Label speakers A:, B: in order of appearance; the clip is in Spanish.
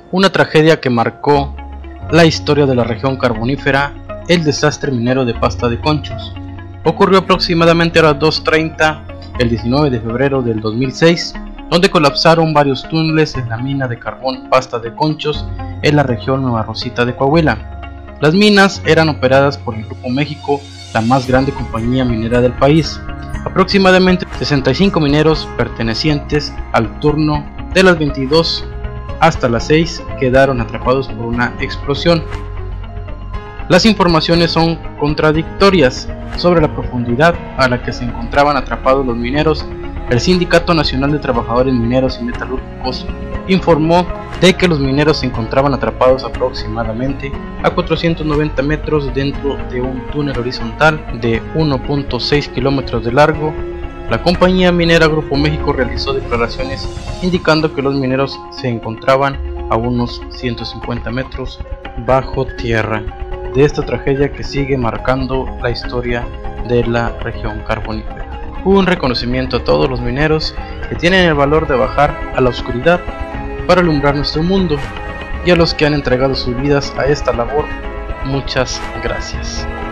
A: Una tragedia que marcó la historia de la región carbonífera, el desastre minero de Pasta de Conchos. Ocurrió aproximadamente a las 2:30 el 19 de febrero del 2006, donde colapsaron varios túneles en la mina de carbón Pasta de Conchos en la región Nueva Rosita de Coahuila. Las minas eran operadas por el Grupo México, la más grande compañía minera del país. Aproximadamente 65 mineros pertenecientes al turno de las 22 hasta las 6 quedaron atrapados por una explosión. Las informaciones son contradictorias sobre la profundidad a la que se encontraban atrapados los mineros. El Sindicato Nacional de Trabajadores Mineros y Metalúrgicos informó de que los mineros se encontraban atrapados aproximadamente a 490 metros dentro de un túnel horizontal de 1.6 kilómetros de largo. La compañía minera Grupo México realizó declaraciones indicando que los mineros se encontraban a unos 150 metros bajo tierra de esta tragedia que sigue marcando la historia de la región carbonífera. Un reconocimiento a todos los mineros que tienen el valor de bajar a la oscuridad para alumbrar nuestro mundo, y a los que han entregado sus vidas a esta labor, muchas gracias.